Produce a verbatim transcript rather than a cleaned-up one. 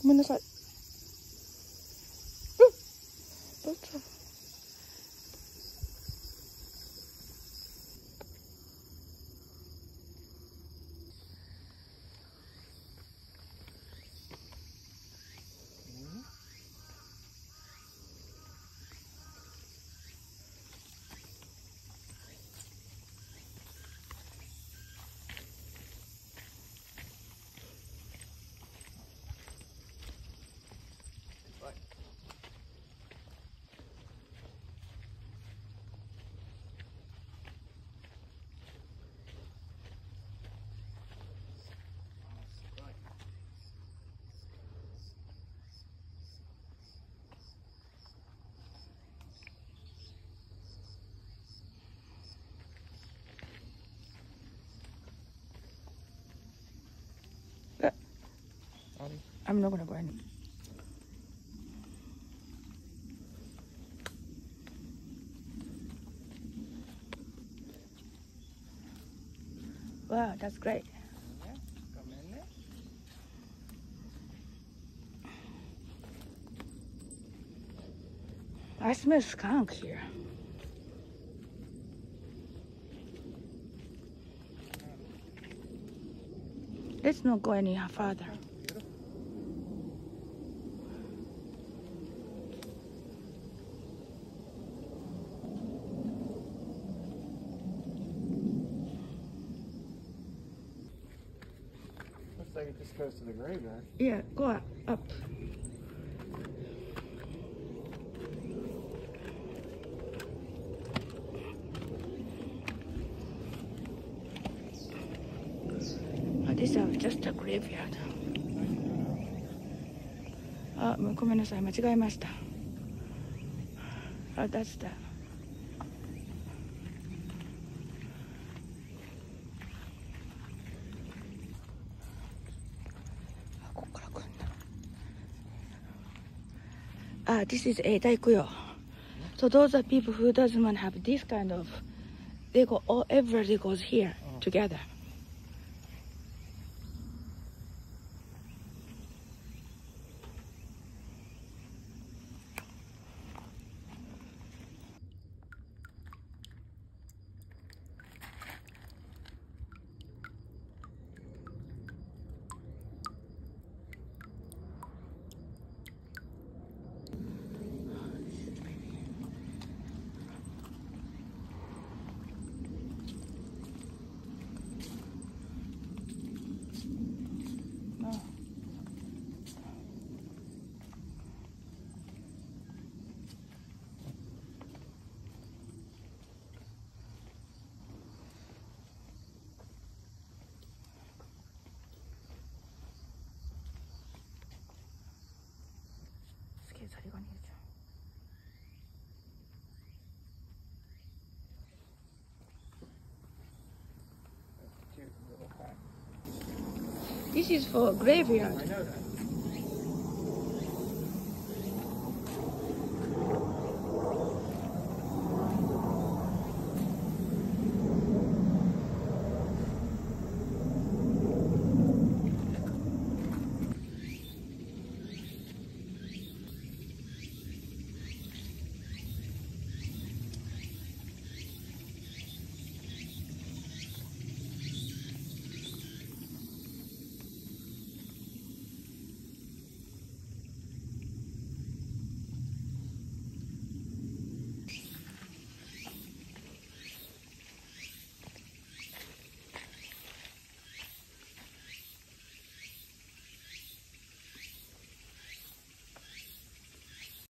ごめんなさい。うん。どうぞ。I'm not gonna go in. Wow, that's great. I smell skunk here. Let's not go any further. Looks like it just goes to the graveyard. Yeah, go up. up. Oh, this is just a graveyard. あ、ごめんなさい、間違えました。あ、that's that. あ、ここから来るんだ。Ah, this is a daikuyo. So those are people who doesn't want to have this kind of. They go all everybody goes here oh. together. This is for graveyard. I know that.